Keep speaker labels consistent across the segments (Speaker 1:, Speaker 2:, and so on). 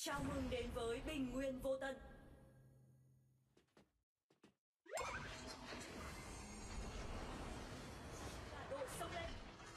Speaker 1: Chào mừng đến với Bình Nguyên Vô Tận. Cả đội xông lên.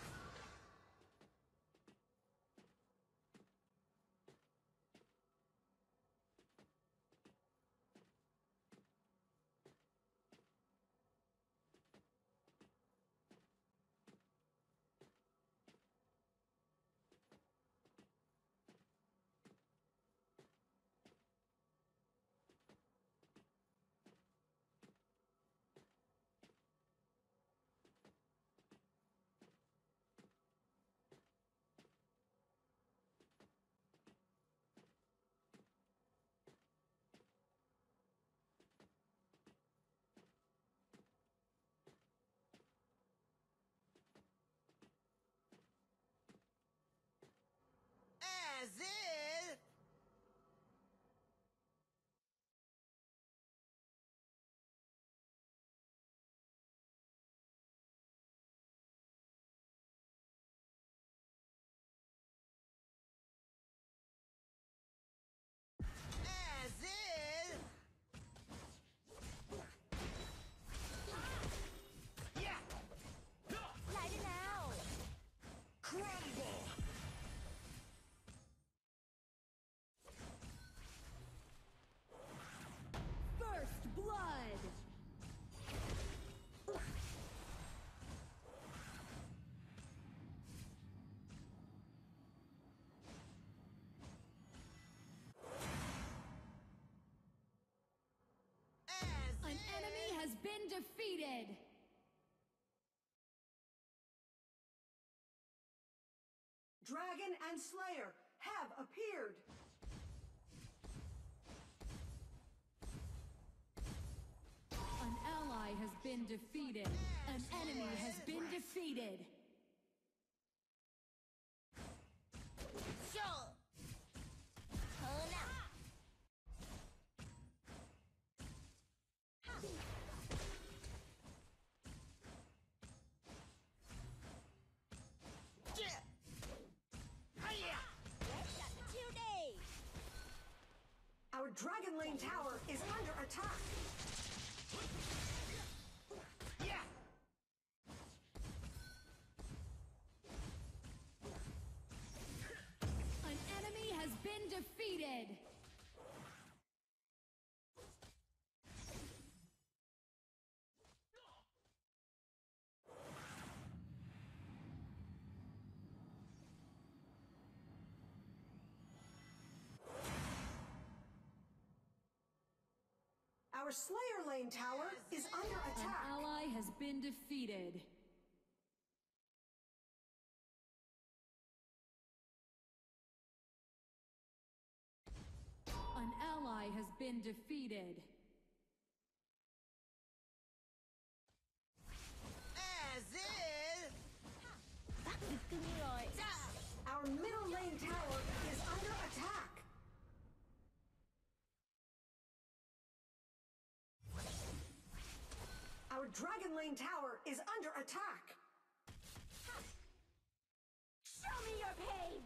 Speaker 2: As if... As if... Yeah!
Speaker 3: Lại đây nào.
Speaker 2: Crumble!
Speaker 3: First blood.
Speaker 2: As
Speaker 3: An
Speaker 2: if...
Speaker 3: enemy has been defeated.
Speaker 1: Dragon and Slayer have appeared.
Speaker 3: An ally has been defeated. An enemy has been defeated.
Speaker 2: Sure!
Speaker 3: Hold up.
Speaker 2: Yeah! Hiya!
Speaker 1: Our Dragon Lane tower is under attack.
Speaker 2: Yeah!
Speaker 3: An enemy has been defeated.
Speaker 1: Our Slayer Lane tower is under
Speaker 3: An
Speaker 1: attack.
Speaker 3: ally has been defeated. An ally has been defeated.
Speaker 2: As if...
Speaker 1: Our middle lane tower is under attack. Our Dragon Lane tower is under attack.
Speaker 3: Show me your pain!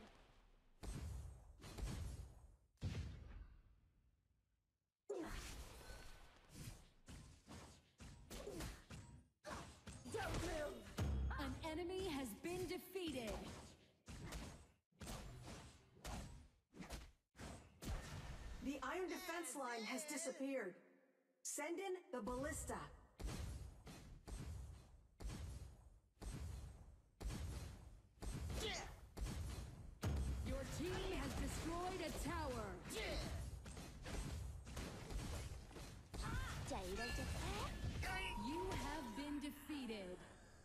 Speaker 3: Don't move! An enemy has been defeated.
Speaker 1: The iron defense line has disappeared. Send in the ballista.
Speaker 2: Yeah!
Speaker 3: Your team has destroyed a tower.
Speaker 2: Yeah!
Speaker 3: You have been defeated.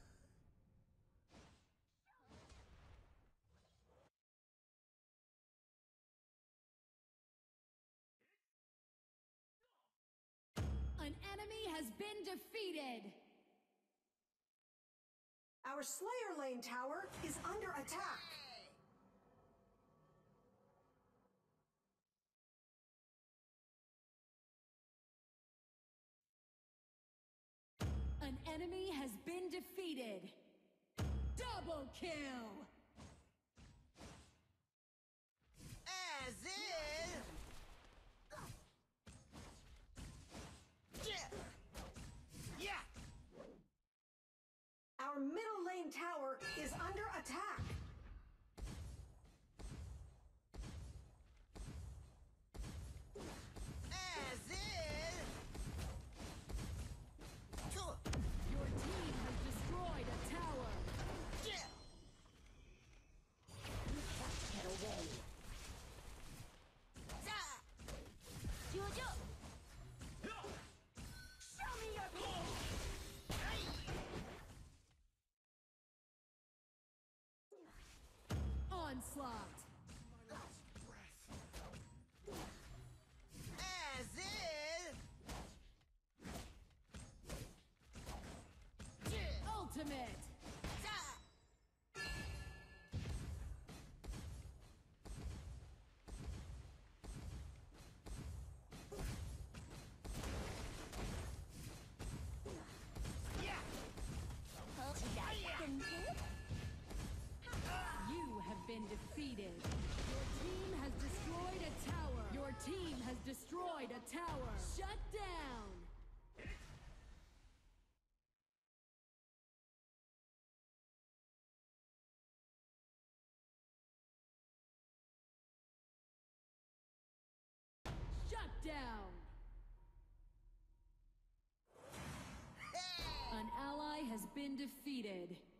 Speaker 3: An enemy has been defeated.
Speaker 1: Our Slayer Lane tower is under attack.
Speaker 3: An enemy has been defeated. Double kill!
Speaker 2: As if...
Speaker 1: Our middle lane tower is under attack.
Speaker 2: As is.
Speaker 3: Your team has destroyed a tower.
Speaker 2: Yeah.
Speaker 4: Get away.
Speaker 2: Jojo.
Speaker 4: Show me your pain.
Speaker 3: Onslaught.
Speaker 2: As is.
Speaker 3: Ultimate. You have been defeated. Your team has destroyed a tower. Your team has destroyed a tower. Shut down. Shut down. An ally has been defeated.